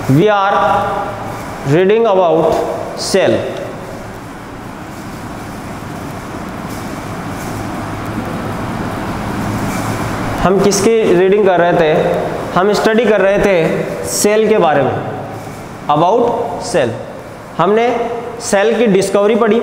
We are reading about cell. हम किसकी reading कर रहे थे? हम स्टडी कर रहे थे सेल के बारे में, अबाउट सेल। हमने सेल की डिस्कवरी पढ़ी,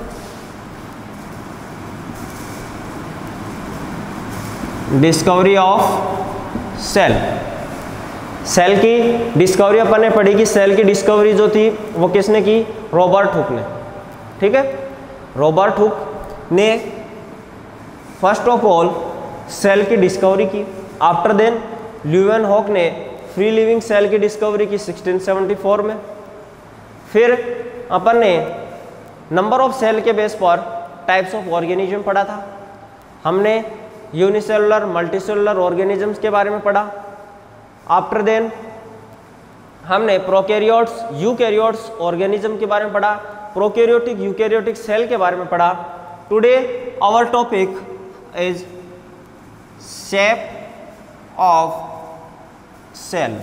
डिस्कवरी ऑफ सेल। सेल की डिस्कवरी अपन ने पढ़ी कि सेल की डिस्कवरी जो थी वो किसने की? रॉबर्ट हुक ने। ठीक है, रॉबर्ट हुक ने फर्स्ट ऑफ ऑल सेल की डिस्कवरी की। आफ्टर देन ल्यूवेनहॉक ने फ्री लिविंग सेल की डिस्कवरी की 1674 में। फिर अपन ने नंबर ऑफ सेल के बेस पर टाइप्स ऑफ ऑर्गेनिज्म पढ़ा था। हमने यूनिसेलुलर मल्टीसेलुलर ऑर्गेनिजम्स के बारे में पढ़ा। आफ्टर देन हमने प्रोकैरियोट्स यूकैरियोट्स ऑर्गेनिज्म के बारे में पढ़ा, प्रोकैरियोटिक यूकैरियोटिक सेल के बारे में पढ़ा। Today our topic is shape of cell.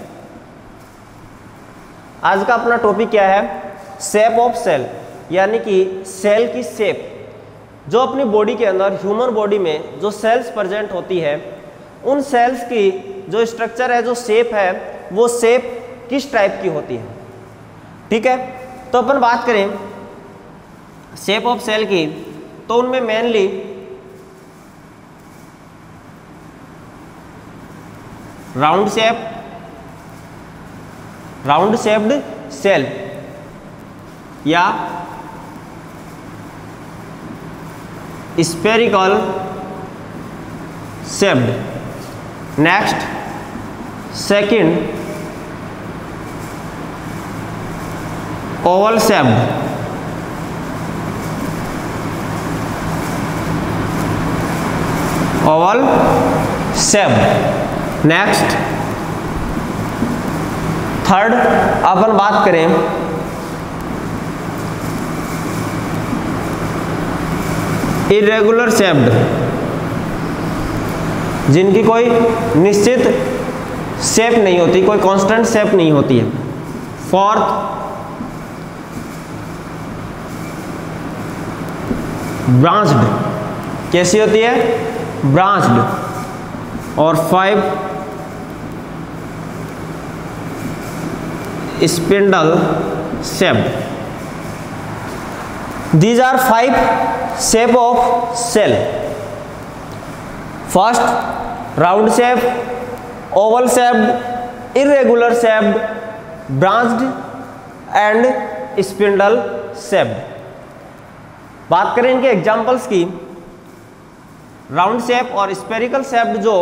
आज का अपना टॉपिक क्या है? शेप ऑफ सेल, यानी कि सेल की शेप। जो अपनी बॉडी के अंदर, ह्यूमन बॉडी में जो सेल्स प्रेजेंट होती है, उन सेल्स की जो स्ट्रक्चर है, जो शेप है, वो शेप किस टाइप की होती है। ठीक है, तो अपन बात करें शेप ऑफ सेल की, तो उनमें mainly round shape, round shaped cell या spherical shaped. Next second oval shaped, oval shaped. Next third अपन बात करें इरेगुलर शेप्ड, जिनकी कोई निश्चित शेप नहीं होती, कोई कांस्टेंट शेप नहीं होती है। फोर्थ ब्रांच्ड, कैसी होती है? ब्रांच्ड। और 5 spindle shaped. These are 5 shape of cell. First round shape, oval shaped, irregular shaped, branched and spindle shaped. बात करें इनके एग्जाम्पल्स की। राउंड शेप और स्पेरिकल शेप्ड जो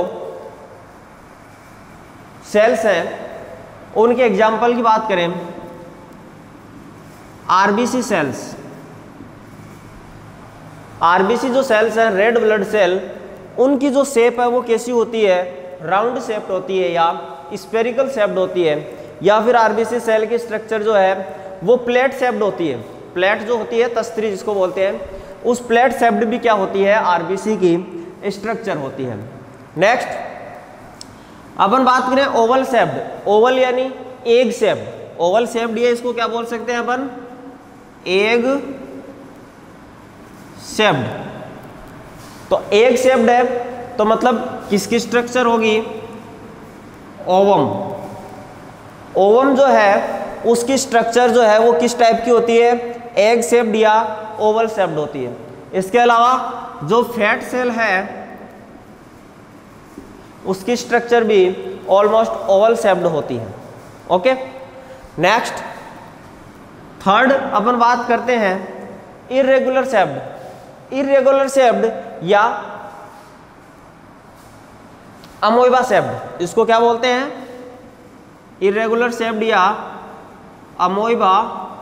सेल्स हैं, उनके एग्जाम्पल की बात करें, आरबीसी सेल्स। आरबीसी जो सेल्स हैं, रेड ब्लड सेल, उनकी जो शेप है वो कैसी होती है? राउंड शेप्ड होती है या स्फेरिकल शेप्ड होती है। या फिर आरबीसी सेल की स्ट्रक्चर जो है वो प्लेट शेप्ड होती है। प्लेट जो होती है, तस्तरी जिसको बोलते हैं, उस प्लेट शेप्ड भी क्या होती है? आरबीसी की स्ट्रक्चर होती है। नेक्स्ट अपन बात करें ओवल शेप्ड। ओवल यानी एग शेप्ड। ओवल शेप्ड ये इसको क्या बोल सकते हैं अपन? Egg shaped. तो एग शेप्ड है तो मतलब किसकी स्ट्रक्चर होगी? ओवम। ओवम जो है उसकी स्ट्रक्चर जो है वो किस टाइप की होती है? एग शेप्ड या ओवल शेप्ड होती है। इसके अलावा जो फैट सेल है उसकी स्ट्रक्चर भी ऑलमोस्ट ओवल शेप्ड होती है। ओके, नेक्स्ट थर्ड अपन बात करते हैं इरेगुलर शेप्ड। इरेगुलर शेप्ड या अमोइबा शेप्ड, इसको क्या बोलते हैं? इरेगुलर शेप्ड या अमोइबा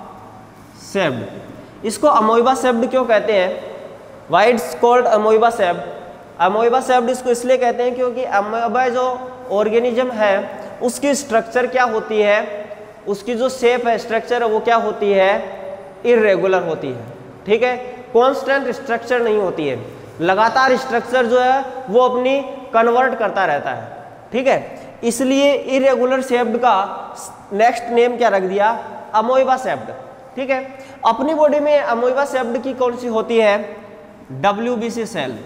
शेप्ड। इसको अमोइबा शेप्ड क्यों कहते हैं? Why it's called amoeba shaped? Amoeba shaped इसको इसलिए कहते हैं क्योंकि अमोइबा जो ऑर्गेनिज्म है उसकी स्ट्रक्चर क्या होती है? उसकी जो शेप है, स्ट्रक्चर है, वो क्या होती है? इरेगुलर होती है। ठीक है, कांस्टेंट स्ट्रक्चर नहीं होती है। लगातार स्ट्रक्चर जो है वो अपनी कन्वर्ट करता रहता है। ठीक है, इसलिए इरेगुलर शेप्ड का नेक्स्ट नेम क्या रख दिया, अमोइबा शेप्ड। ठीक है, अपनी बॉडी में अमोइबा शेप्ड की कौन सी होती है, WBC cell,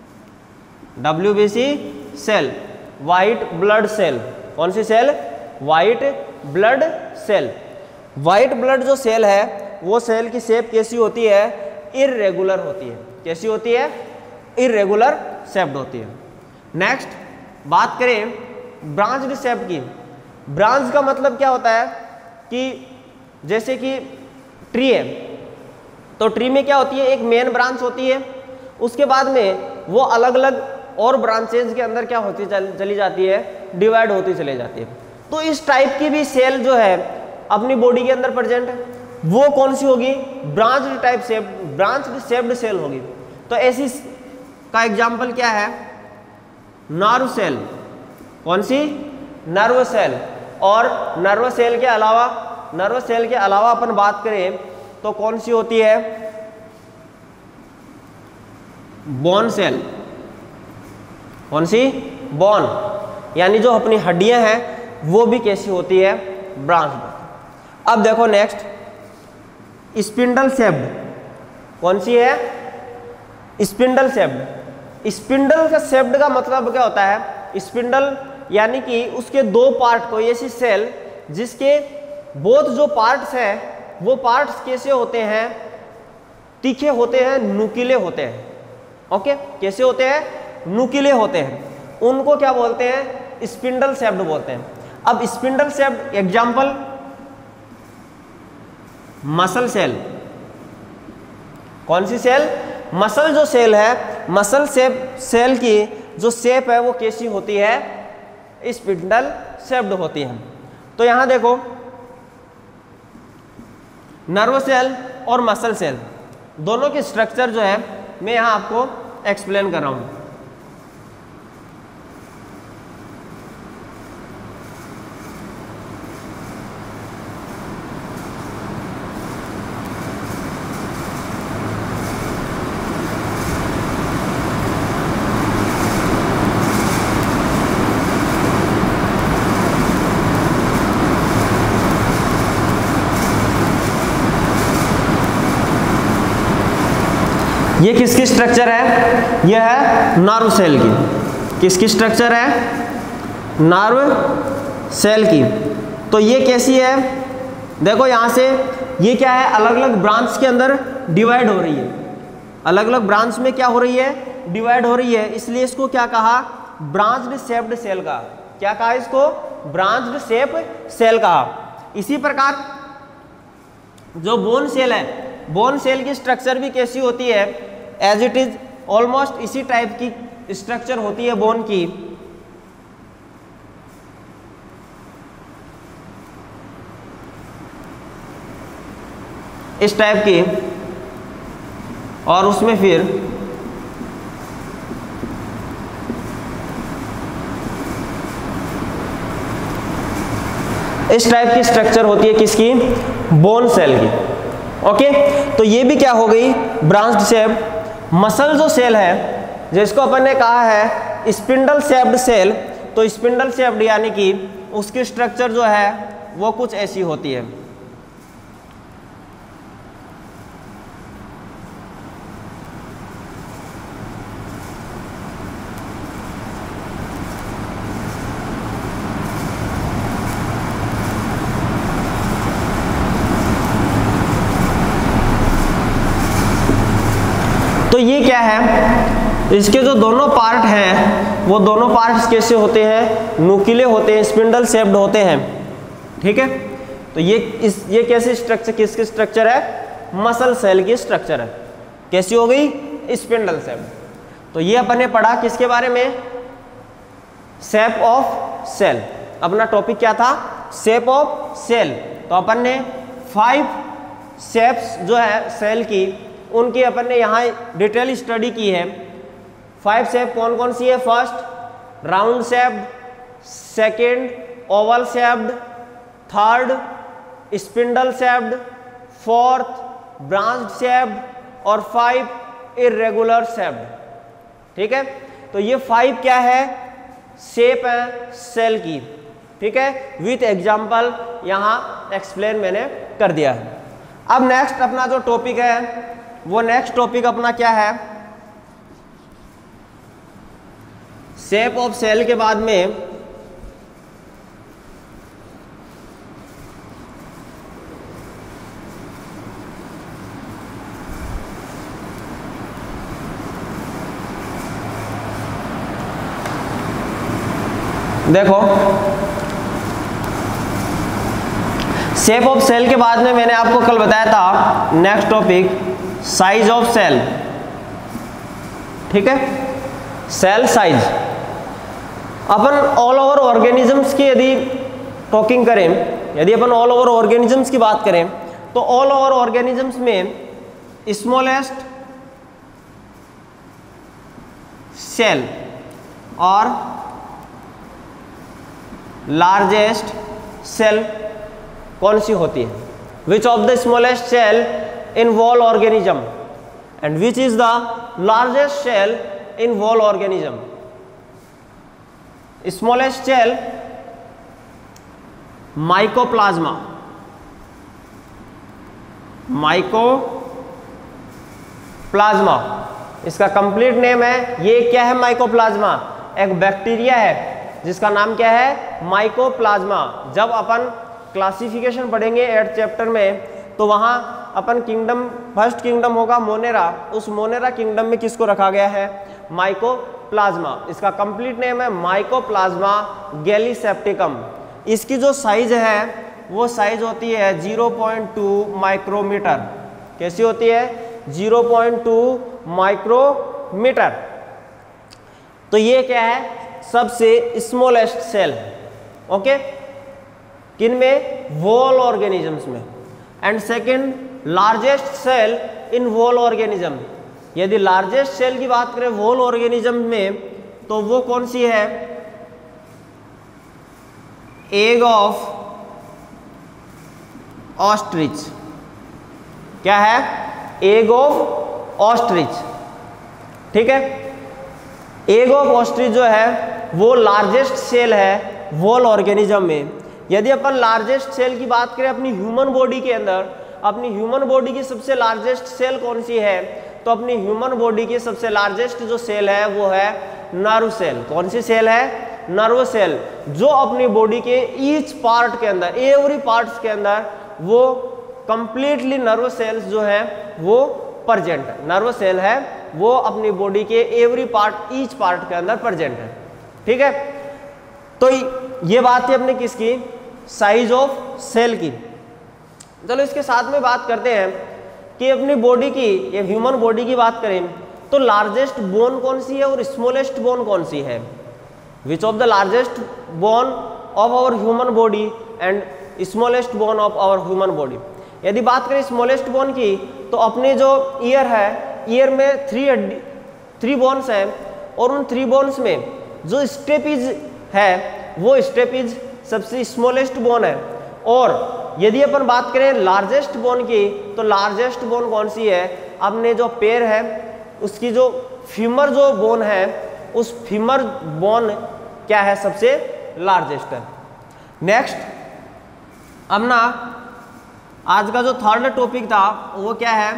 WBC cell, white blood cell. कौन सी cell, white blood cell. White blood जो सेल है वो सेल की शेप कैसी होती है, इर्रेगुलर होती है। कैसी होती है, इर्रेगुलर शेप्ड होती है। नेक्स्ट बात करें ब्रांच्ड शेप की। ब्रांच का मतलब क्या होता है कि जैसे कि ट्री है, तो ट्री में क्या होती है, एक मेन ब्रांच होती है, उसके बाद में वो अलग अलग और ब्रांचेज के अंदर क्या होती चली जाती है, डिवाइड होती चली जाती है। तो इस टाइप की भी सेल जो है अपनी बॉडी के अंदर प्रेजेंट है, वो कौन सी होगी, branched type shape, branched shaped cell होगी। तो ऐसी का एग्जाम्पल क्या है, नर्व सेल। कौन सी, नर्व सेल। और नर्व सेल के अलावा अपन बात करें तो कौन सी होती है, बोन सेल। कौन सी, बोन, यानी जो अपनी हड्डियां हैं वो भी कैसी होती है, ब्रांच। अब देखो नेक्स्ट, स्पिंडल शेप्ड। कौन सी है, स्पिंडल शेप्ड। स्पिंडल का शेप्ड का मतलब क्या होता है, स्पिंडल यानी कि उसके दो पार्ट, कोई ऐसी सेल जिसके बोथ जो पार्ट्स हैं वो पार्ट्स कैसे होते हैं, तीखे होते हैं, नुकीले होते हैं। ओके, कैसे होते हैं, नुकीले होते हैं, उनको क्या बोलते हैं, स्पिंडल शेप्ड बोलते हैं। अब spindle shaped example, muscle cell. कौन सी सेल, मसल जो सेल है, मसल सेल की जो शेप है वो कैसी होती है, स्पिंडल शेप्ड होती है। तो यहां देखो नर्व सेल और मसल सेल दोनों की स्ट्रक्चर जो है मैं यहां आपको एक्सप्लेन कर रहा हूं। ये किसकी स्ट्रक्चर है, यह है नर्व सेल की। किसकी स्ट्रक्चर है, नर्व सेल की। तो ये कैसी है, देखो यहां से ये क्या है, अलग अलग ब्रांच के अंदर डिवाइड हो रही है, अलग अलग ब्रांच में क्या हो रही है, डिवाइड हो रही है, इसलिए इसको क्या कहा, ब्रांच्ड शेप्ड सेल कहा। क्या कहा इसको, ब्रांच्ड शेप सेल कहा। इसी प्रकार जो बोन सेल है, बोन सेल की स्ट्रक्चर भी कैसी होती है, एज इट इज ऑलमोस्ट इसी टाइप की स्ट्रक्चर होती है बोन की। इस टाइप की, और उसमें फिर इस टाइप की स्ट्रक्चर होती है किसकी, बोन सेल की। ओके, तो ये भी क्या हो गई, ब्रांच्ड शेप। मसल जो सेल है जिसको अपन ने कहा है स्पिंडल शेप्ड सेल, तो स्पिंडल शेप्ड यानी कि उसकी स्ट्रक्चर जो है वो कुछ ऐसी होती है। तो ये क्या है, इसके जो दोनों पार्ट हैं वो दोनों पार्ट्स कैसे होते हैं, नुकीले होते हैं, स्पिंडल शेप्ड होते हैं। ठीक है, तो ये कैसी स्ट्रक्चर, किसकी स्ट्रक्चर है, मसल सेल की स्ट्रक्चर है। कैसी हो गई, स्पिंडल शेप्ड। तो ये अपन ने पढ़ा किसके बारे में, शेप ऑफ सेल। अपना टॉपिक क्या था, शेप ऑफ सेल। तो अपन ने 5 शेप्स जो है सेल की, उनकी अपन ने यहाँ डिटेल स्टडी की है। 5 शेप कौन कौन सी है, first round shaped, second oval shaped, third spindle shaped, fourth branched shaped और 5 इर्रेगुलर शेप्ड। ठीक है, तो ये 5 क्या है, शेप है सेल की। ठीक है, विथ एग्जाम्पल यहाँ एक्सप्लेन मैंने कर दिया है। अब नेक्स्ट अपना जो टॉपिक है वो नेक्स्ट टॉपिक अपना क्या है, शेप ऑफ सेल के बाद में देखो शेप ऑफ सेल के बाद में मैंने आपको कल बताया था next topic size of cell, ठीक है, सेल साइज। अपन ऑल ओवर ऑर्गेनिजम्स की यदि टॉकिंग करें, यदि अपन ऑल ओवर ऑर्गेनिजम्स की बात करें तो ऑल ओवर ऑर्गेनिजम्स में स्मॉलेस्ट सेल और लार्जेस्ट सेल कौन सी होती है? Which of the smallest cell in whole organism and which is the largest cell in whole organism? Smallest cell mycoplasma, mycoplasma इसका कंप्लीट नेम है। ये क्या है? माइकोप्लाज्मा एक बैक्टीरिया है जिसका नाम क्या है? माइकोप्लाज्मा। जब अपन क्लासिफिकेशन पढ़ेंगे 8th चैप्टर में तो वहाँ अपन किंगडम, फर्स्ट किंगडम होगा मोनेरा, उस मोनेरा किंगडम में किसको रखा गया है? माइकोप्लाज्मा। इसका कंप्लीट नेम है माइकोप्लाज्मा गैलीसेप्टिकम। इसकी जो साइज है वो साइज होती है 0.2 माइक्रोमीटर। कैसी होती है? 0.2 माइक्रोमीटर। तो ये क्या है? सबसे स्मॉलेस्ट सेल, ओके, किन में? वॉल ऑर्गेनिजम्स में। And second largest cell in whole organism. यदि लार्जेस्ट सेल की बात करें वॉल ऑर्गेनिज्म में तो वो कौन सी है? Egg of ostrich. क्या है? एग ऑफ ऑस्ट्रिच, ठीक है। एग ऑफ ऑस्ट्रिच जो है वो लार्जेस्ट सेल है वॉल ऑर्गेनिज्म में। यदि अपन लार्जेस्ट सेल की बात करें अपनी ह्यूमन बॉडी के अंदर, अपनी ह्यूमन बॉडी की सबसे लार्जेस्ट सेल कौन सी है? तो अपनी ह्यूमन बॉडी की सबसे लार्जेस्ट जो सेल है वो है नर्व सेल। कौन सी सेल है? नर्व सेल, जो अपनी बॉडी के ईच पार्ट के अंदर, एवरी पार्ट्स के अंदर वो कंप्लीटली नर्व सेल्स जो है वो प्रेजेंट है। नर्व सेल है वो अपनी बॉडी के एवरी पार्ट, ईच पार्ट के अंदर प्रेजेंट है, ठीक है। तो ये बात है अपने किसकी? साइज ऑफ सेल की। चलो इसके साथ में बात करते हैं कि अपनी बॉडी की, ये ह्यूमन बॉडी की बात करें तो लार्जेस्ट बोन कौन सी है और स्मॉलेस्ट बोन कौन सी है? Which of the largest bone of our human body and smallest bone of our human body. यदि बात करें स्मॉलेस्ट बोन की तो अपने जो ईयर है, ईयर में 3 बोन्स हैं और उन 3 बोन्स में जो स्टेपिज है वो स्टेपिज सबसे स्मॉलेस्ट बोन है। और यदि अपन बात करें लार्जेस्ट बोन की तो लार्जेस्ट बोन कौन सी है? अपने जो पैर है उसकी जो फीमर जो बोन है उस फीमर बोन क्या है? सबसे लार्जेस्ट है। नेक्स्ट अब ना आज का जो थर्ड टॉपिक था वो क्या है?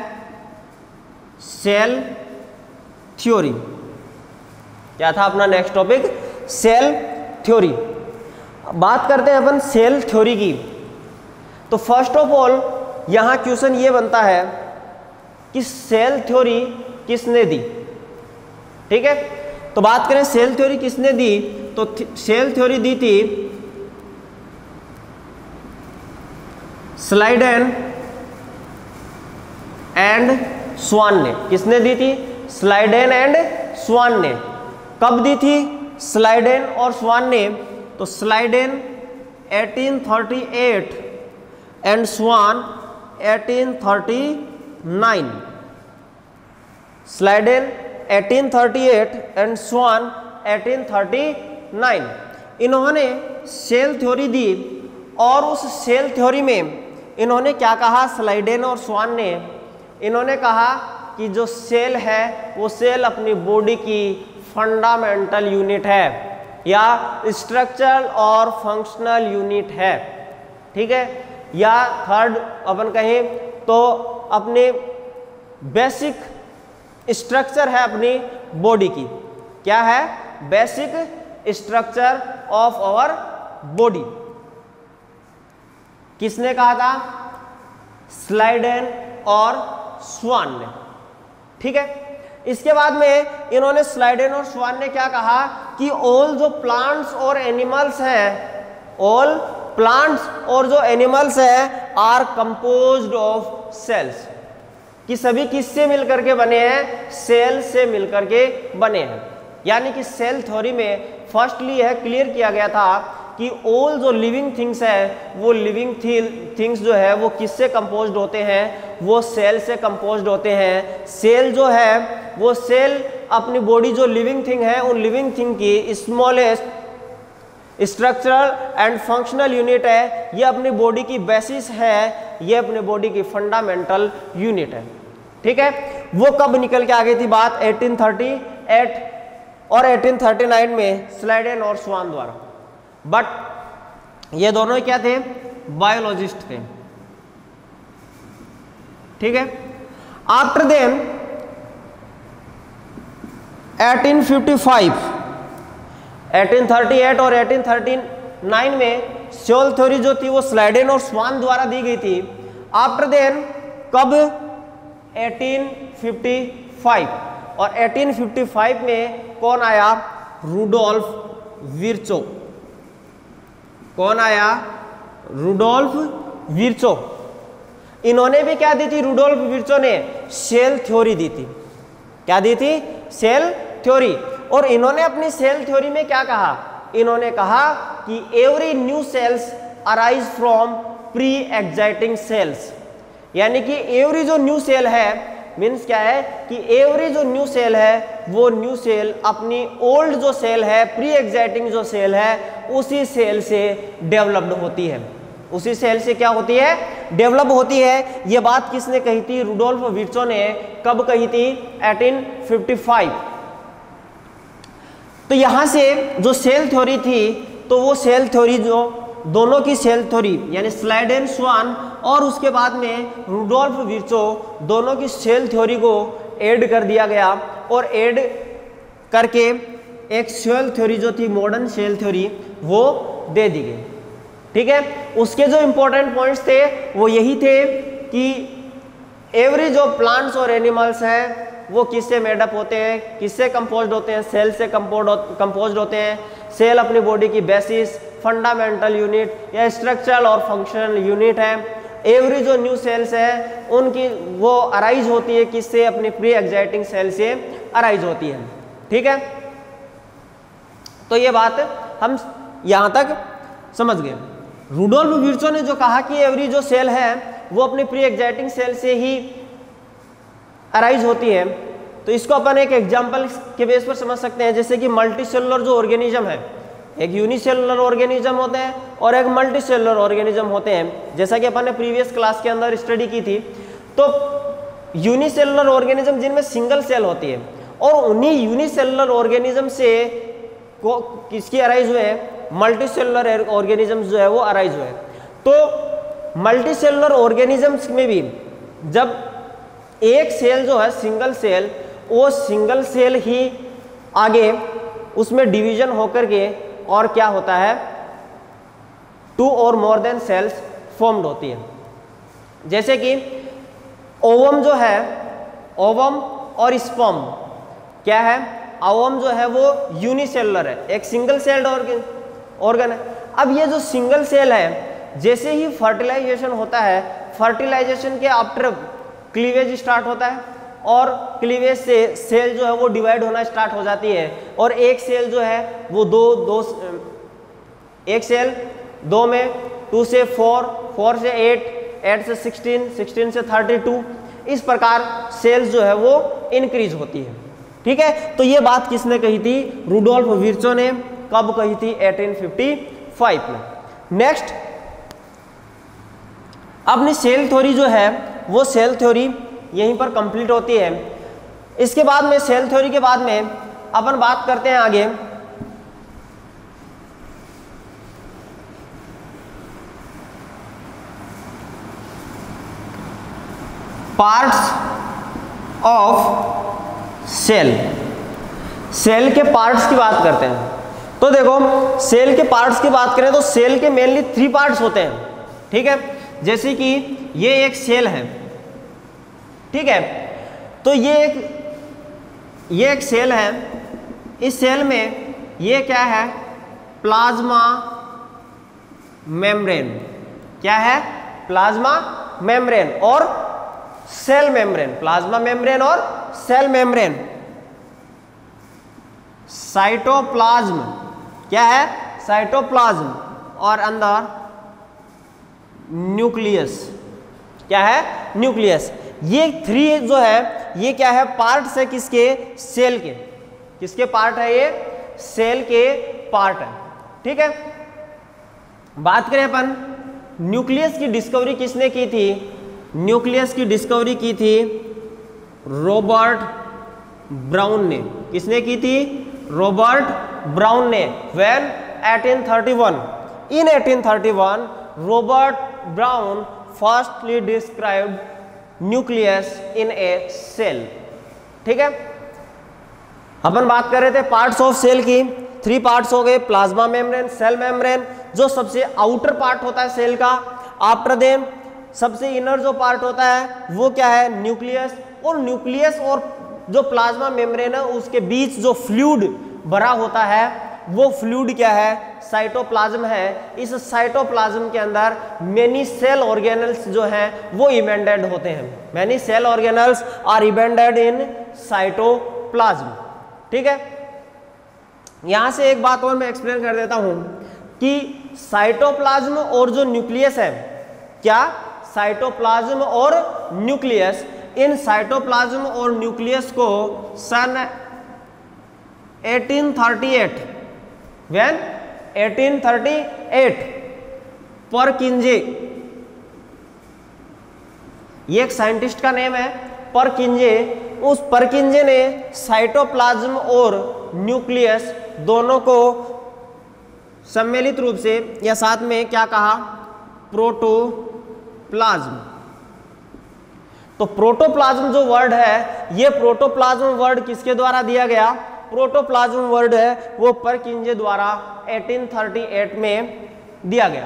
Cell theory. क्या था अपना नेक्स्ट टॉपिक? Cell theory. बात करते हैं अपन सेल थ्योरी की। तो फर्स्ट ऑफ ऑल यहाँ क्वेश्चन ये बनता है कि सेल थ्योरी किसने दी, ठीक है। तो बात करें सेल थ्योरी किसने दी तो सेल थ्योरी दी थी स्लाइडेन एंड स्वान ने। किसने दी थी? स्लाइडेन एंड स्वान ने। कब दी थी स्लाइडेन और स्वान ने? तो Schleiden 1838 and Schwann 1839। Schleiden 1838 and Schwann 1839। इन्होंने सेल थ्योरी दी और उस सेल थ्योरी में इन्होंने क्या कहा? स्लाइडेन और स्वान ने इन्होंने कहा कि जो सेल है वो सेल अपनी बॉडी की फंडामेंटल यूनिट है। या स्ट्रक्चरल और फंक्शनल यूनिट है, ठीक है, या थर्ड अपन कहें तो अपने बेसिक स्ट्रक्चर है अपनी बॉडी की। क्या है? Basic structure of our body. किसने कहा था? स्लाइडेन और स्वान ने, ठीक है। इसके बाद में इन्होंने स्लाइडेन और स्वान ने क्या कहा कि ऑल जो प्लांट्स और एनिमल्स हैं, ऑल प्लांट्स और जो एनिमल्स हैं आर कंपोज्ड ऑफ सेल्स, कि सभी किससे मिलकर के बने हैं? सेल से मिलकर के बने हैं। यानी कि सेल थ्योरी में फर्स्टली यह क्लियर किया गया था कि ऑल जो लिविंग थिंग्स है वो लिविंग थिंग्स जो है वो किससे कंपोज्ड होते हैं? वो सेल से कंपोज्ड होते हैं। सेल जो है वो सेल अपनी बॉडी जो लिविंग थिंग है उन लिविंग थिंग की smallest structural and functional unit है, ये अपनी बॉडी की बेसिस है, ये अपनी बॉडी की फंडामेंटल यूनिट है, ठीक है। वो कब निकल के आ गई थी बात? 1838 और 1839 में स्लाइडेन और स्वान द्वारा। बट ये दोनों ही क्या थे? बायोलॉजिस्ट थे, ठीक है। आफ्टर देन 1855, 1838 और 1839 में सेल थ्योरी जो थी वो स्लाइडेन और स्वान द्वारा दी गई थी। आफ्टर देन कब? 1855, और 1855 में कौन आया? Rudolf Virchow. कौन आया? Rudolf Virchow. इन्होंने भी क्या दी थी? रुडोल्फ विर्चो ने सेल थ्योरी दी थी। क्या दी थी? Cell theory. और इन्होंने अपनी सेल थ्योरी में क्या कहा? इन्होंने कहा कि every new cells arise from pre existing cells, यानी कि एवरी जो न्यू सेल है मीन्स क्या है कि एवरी जो न्यू सेल है वो न्यू सेल अपनी ओल्ड जो सेल है, प्री एग्जाइटिंग जो सेल है, उसी सेल से डेवलप्ड होती है। उसी सेल से क्या होती है? डेवलप होती है। ये बात किसने कही थी? रुडोल्फ विर्चो ने। कब कही थी? 1855। तो यहां से जो सेल थ्योरी थी तो वो सेल थ्योरी जो दोनों की सेल थ्योरी यानी स्लाइडेन स्वान और उसके बाद में रुडोल्फ विर्चो दोनों की सेल थ्योरी को ऐड कर दिया गया और ऐड करके एक सेल थ्योरी जो थी मॉडर्न सेल थ्योरी वो दे दी गई, ठीक है। उसके जो इंपॉर्टेंट पॉइंट्स थे वो यही थे कि एवरी जो प्लांट्स और एनिमल्स हैं वो किससे मेडअप होते हैं? किससे कंपोज्ड होते हैं? सेल से कंपोज्ड होते हैं। सेल अपनी बॉडी की बेसिस, फंडामेंटल यूनिट या स्ट्रक्चरल और फंक्शनल यूनिट है। एवरी जो न्यू सेल्स है उनकी वो अराइज होती है किससे? अपनी प्री एग्जाइटिंग सेल से अराइज होती है, ठीक है। तो ये बात हम यहां तक समझ गए। रुडोल्फ विर्चो ने जो कहा कि एवरी जो सेल है वो अपनी प्री एग्जाइटिंग सेल से ही अराइज होती है, तो इसको अपन एक एग्जांपल के बेस पर समझ सकते हैं। जैसे कि मल्टीसेलुलर जो ऑर्गेनिज्म है, एक यूनिसेलुलर ऑर्गेनिज्म होते हैं और एक मल्टीसेलुलर ऑर्गेनिज्म होते हैं। जैसा कि अपन ने प्रीवियस क्लास के अंदर स्टडी की थी, तो यूनिसेलुलर ऑर्गेनिज्म जिनमें सिंगल सेल होती है और उन्हीं यूनिसेलुलर ऑर्गेनिज्म से किसकी अराइज हुए हैं? मल्टीसेलुलर ऑर्गेनिज्म जो है वो अराइज हुए। तो मल्टीसेलुलर ऑर्गेनिजम्स में भी जब एक सेल जो है सिंगल सेल, वो सिंगल सेल ही आगे उसमें डिवीजन होकर के और क्या होता है? 2 और मोर देन सेल्स फॉर्म्ड होती है। जैसे कि ओवम जो है, ओवम और स्पर्म क्या है? ओवम जो है वो यूनिसेलुलर है, एक सिंगल सेल्ड ऑर्गन है। अब ये जो सिंगल सेल है, जैसे ही फर्टिलाइजेशन होता है, फर्टिलाइजेशन के आफ्टर क्लीवेज स्टार्ट होता है और क्लीवेज से सेल जो है वो डिवाइड होना स्टार्ट हो जाती है और एक सेल जो है वो एक सेल 2 में, 2 से 4, 4 से 8, 8 से 16, 16 से 32, इस प्रकार सेल्स जो है वो इंक्रीज होती है, ठीक है। तो ये बात किसने कही थी? रुडोल्फ विर्चो ने। कब कही थी? 1855 में। नेक्स्ट अपनी सेल थ्योरी जो है वो सेल थ्योरी यहीं पर कंप्लीट होती है। इसके बाद में सेल थ्योरी के बाद में अपन बात करते हैं आगे पार्ट्स ऑफ सेल, सेल के पार्ट्स की बात करते हैं। तो देखो सेल के पार्ट्स की बात करें तो सेल के मेनली 3 पार्ट्स होते हैं, ठीक है। जैसे कि ये एक सेल है, ठीक है, तो ये एक सेल है। इस सेल में ये क्या है, प्लाज्मा मेम्ब्रेन, क्या है, प्लाज्मा मेम्ब्रेन और सेल मेम्ब्रेन, प्लाज्मा मेम्ब्रेन और सेल मेम्ब्रेन। साइटोप्लाज्म क्या है, साइटोप्लाज्म, और अंदर न्यूक्लियस, क्या है, न्यूक्लियस। ये 3 जो है ये क्या है, पार्ट्स है किसके, सेल के। किसके पार्ट है ये, सेल के पार्ट है, ठीक है। बात करें अपन न्यूक्लियस की डिस्कवरी किसने की थी, न्यूक्लियस की डिस्कवरी की थी रॉबर्ट ब्राउन ने। किसने की थी, रॉबर्ट ब्राउन ने। When 1831, in 1831 Robert Brown firstly described nucleus in a cell, ठीक है। अपन बात कर रहे थे पार्ट्स ऑफ सेल की, 3 पार्ट्स हो गए, प्लाज्मा मेम्ब्रेन, सेल मेम्ब्रेन, जो सबसे आउटर पार्ट होता है सेल का। आफ्टर देन सबसे इनर जो पार्ट होता है वो क्या है, न्यूक्लियस। और न्यूक्लियस और जो प्लाज्मा मेम्ब्रेन है उसके बीच जो फ्लूइड भरा होता है वो फ्लूइड क्या है, साइटोप्लाज्म है। इस साइटोप्लाज्म के अंदर मेनी सेल ऑर्गेनल्स जो हैं वो इवेंटेड होते हैं। Many cell organelles are embedded in cytoplasm, ठीक है। यहां से एक बात और मैं एक्सप्लेन कर देता हूं कि साइटोप्लाज्म और जो न्यूक्लियस है, क्या, साइटोप्लाज्म और न्यूक्लियस, इन साइटोप्लाज्म और न्यूक्लियस को सन 1838 व्हेन 1838 परकिंजे, ये एक साइंटिस्ट का नेम है परकिंजे, उस परकिंजे ने साइटोप्लाज्म और न्यूक्लियस दोनों को सम्मिलित रूप से या साथ में क्या कहा, प्रोटोप्लाज्म। तो प्रोटोप्लाज्म जो वर्ड है, ये प्रोटोप्लाज्म वर्ड किसके द्वारा दिया गया, प्रोटोप्लाज्म वर्ड है वो परकिंजे द्वारा 1838 में दिया गया।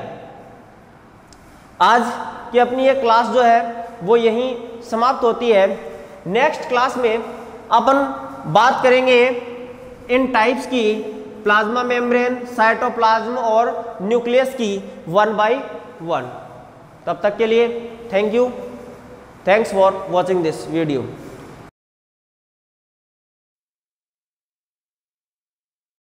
आज की अपनी ये क्लास जो है वो यहीं समाप्त होती है। नेक्स्ट क्लास में अपन बात करेंगे इन टाइप्स की, प्लाज्मा मेम्ब्रेन, साइटोप्लाज्म और न्यूक्लियस की 1 by 1। तब तक के लिए thank you, thanks for watching this video.